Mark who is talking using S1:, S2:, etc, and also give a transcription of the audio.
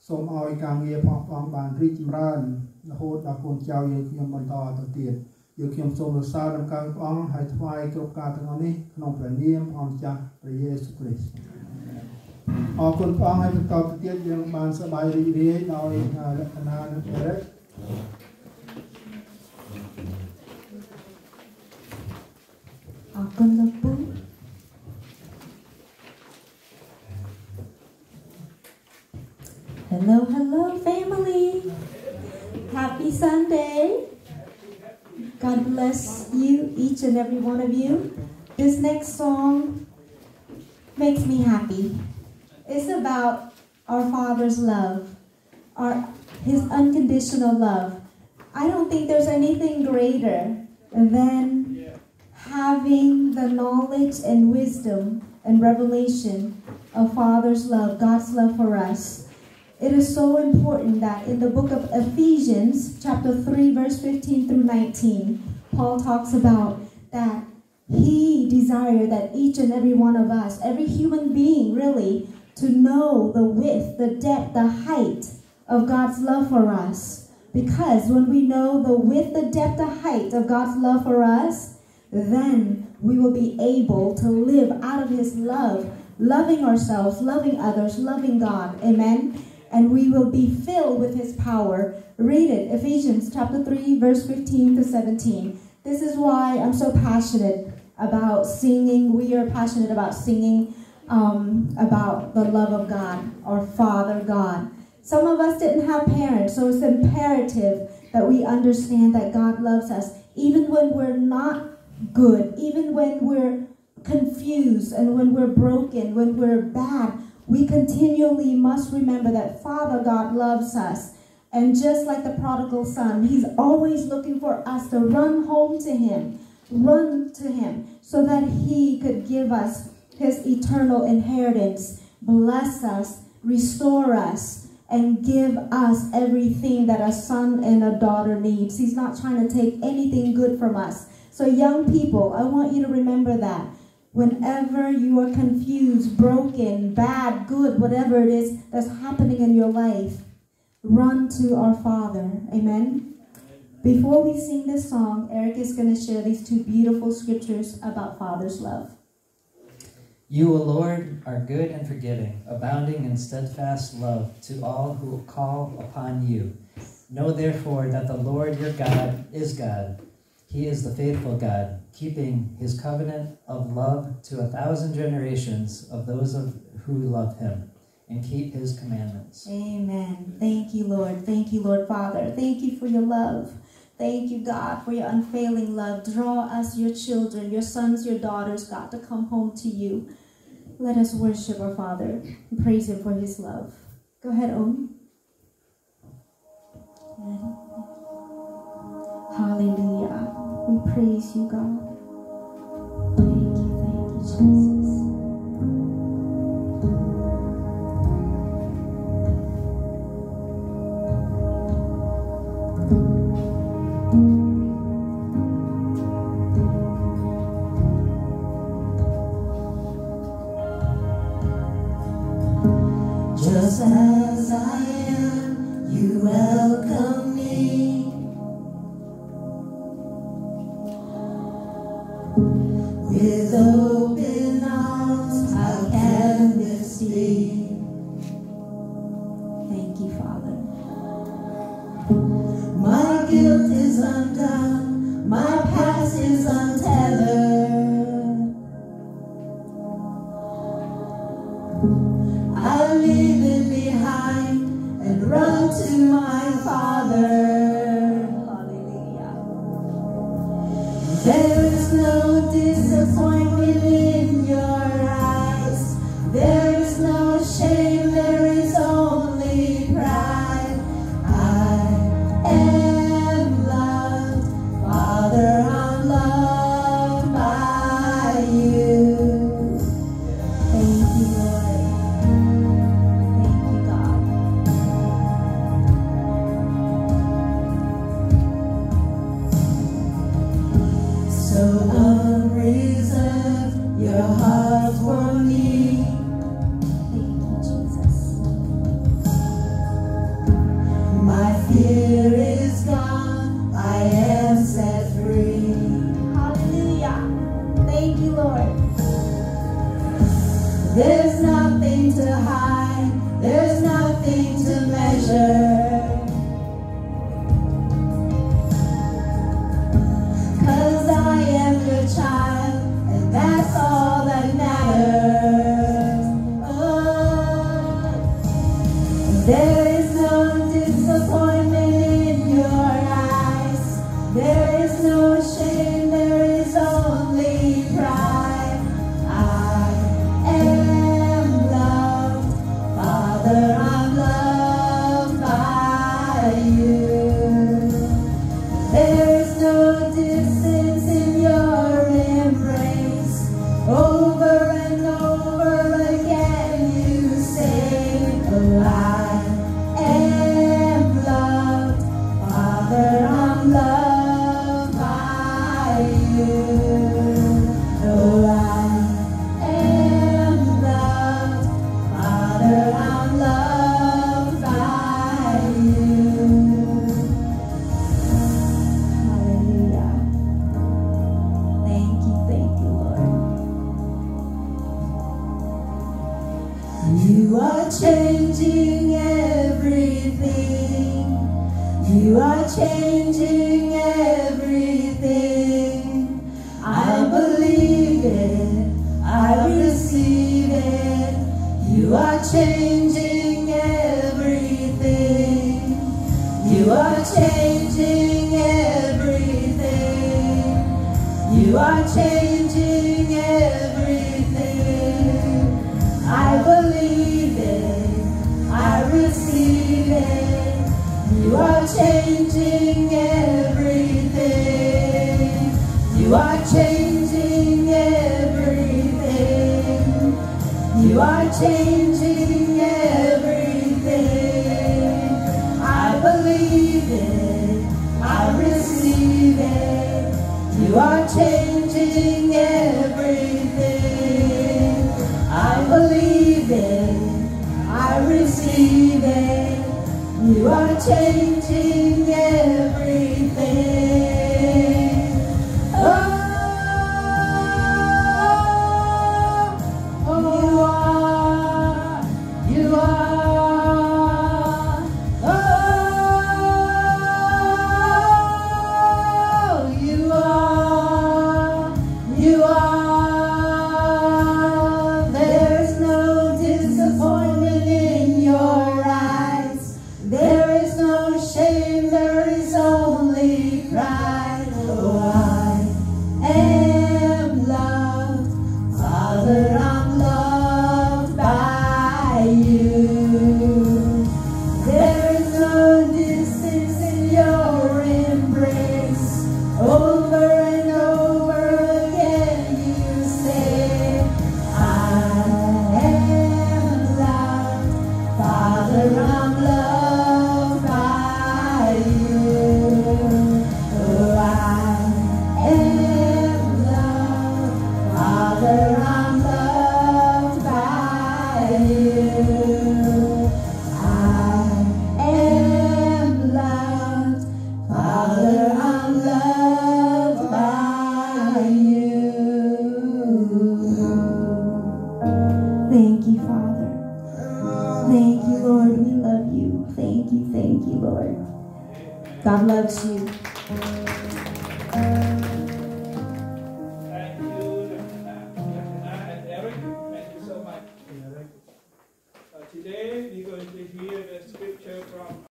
S1: សូមឲ្យការងារផងផងបានរីកចម្រើនរហូតដល់កូនចៅយើងខ្ញុំបន្តទៅទៀតយើងខ្ញុំសូមរក្សាដំណើរព្រះអង្គហើយថ្វាយគ្រប់ការទាំងអស់នេះក្នុងព្រះនាមព្រះម្ចាស់ព្រះយេស៊ូវគ្រីស្ទអរគុណព្រះអង្គហើយបន្តទៅទៀតយើងបានសប្បាយរីករាយដោយលក្ខណៈនិងអរិយ
S2: អរគុណលោកពូHello, hello, family. Happy Sunday. God bless you, each and every one of you. This next song makes me happy. It's about our Father's love, His unconditional love. I don't think there's anything greater than having the knowledge and wisdom and revelation of Father's love, God's love for us. It is so important that in the book of Ephesians, chapter 3, verse 15 through 19, Paul talks about that he desired that each and every one of us, every human being really, to know the width, the depth, the height of God's love for us. Because when we know the width, the depth, the height of God's love for us, then we will be able to live out of His love, loving ourselves, loving others, loving God. Amen. And we will be filled with His power. Read it, Ephesians chapter 3, verse 15 to 17. This is why I'm so passionate about singing. We are passionate about singing about the love of God, our Father God. Some of us didn't have parents, so it's imperative that we understand that God loves us, even when we're not good, even when we're confused and when we're broken, when we're bad. We continually must remember that Father God loves us. And just like the prodigal son, He's always looking for us to run home to Him, run to Him, so that He could give us His eternal inheritance, bless us, restore us, and give us everything that a son and a daughter needs. He's not trying to take anything good from us. So young people, I want you to remember that. Whenever you are confused, broken, bad, good, whatever it is that's happening in your life, run to our Father. Amen? Before we sing this song, Eric is going to share these two beautiful scriptures about Father's love.
S3: You, O Lord, are good and forgiving, abounding in steadfast love to all who call upon you. Know therefore that the Lord your God is God. He is the faithful God, keeping His covenant of love to 1,000 generations of those who love Him and keep His commandments.
S2: Amen. Thank you, Lord. Thank you, Lord Father. Thank you for your love. Thank you, God, for your unfailing love. Draw us, your children, your sons, your daughters, God, to come home to you. Let us worship our Father and praise Him for His love. Go ahead, Om. Hallelujah. We praise you, God. Thank you, Jesus.
S4: Just as I am, you welcome me. With open arms, how can this be?
S2: Thank you, Father.
S4: My guilt is undone, my past is untethered. I leave it behind and run to my Father.
S2: Hallelujah.
S4: There is no disappointment in your eyes. There is no shame, there is only pride. I am loved, Father, I'm loved There is no disappointment in your eyes. There is no shame, there is only pride. I am loved, Father, I'm loved by you. There is no distance in your embrace. Over and over again you say, oh, I am loved, Father, I'm loved by you. Oh, I am loved, Father, I'm loved by you. Hallelujah. Thank you, Lord. You are changing everything. You are changing everything. I believe it. I receive it. You are changing everything. You are changing everything. You are changing everything. I believe it. I receive it. You are changing everything. You are changing everything. You are changing everything. I believe it. I receive it. You are changing everything. I believe it. I receive it. You are changing everything. Oh, oh, you are, oh, you are. There's no disappointment in your eyes. There is no shame, there is only pride. Oh, I am loved, Father, I'm loved by you. There is no distance in your embrace. Over and over again you say, I am loved, Father, I'm loved by you. Oh, I am loved, Father, I'm loved by you. I am loved, Father, I'm loved by you. Thank you, Father. Thank you, Lord. We love you. Thank you, Lord. God loves you.
S5: Thank you, Jacqueline and Eric. Thank you so much. Today we're going to hear the scripture from